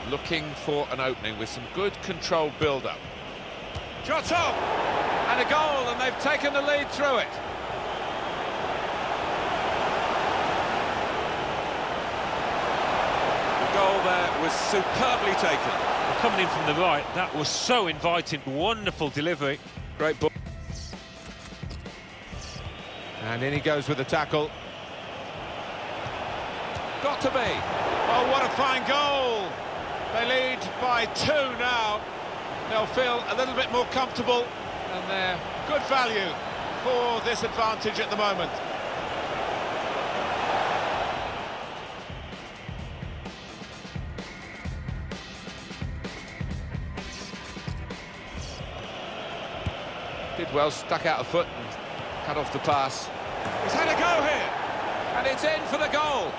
looking for an opening with some good controlled build-up. Shot up! And a goal, and they've taken the lead through it. The goal there was superbly taken. Well, coming in from the right, that was so inviting. Wonderful delivery. Great ball. And in he goes with the tackle. Got to be. Oh, what a fine goal. They lead by 2 now. They'll feel a little bit more comfortable, and they're good value for this advantage at the moment. Did well, stuck out a foot and cut off the pass. He's had a go here, and it's in for the goal.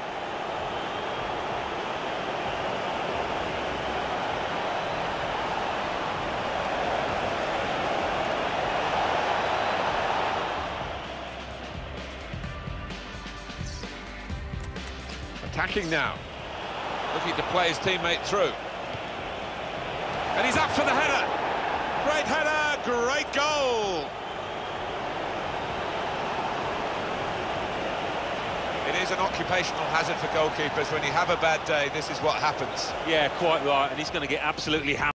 Attacking now, looking to play his teammate through. And he's up for the header. Great header, great goal. It is an occupational hazard for goalkeepers. When you have a bad day, this is what happens. Yeah, quite right, and he's going to get absolutely hammered.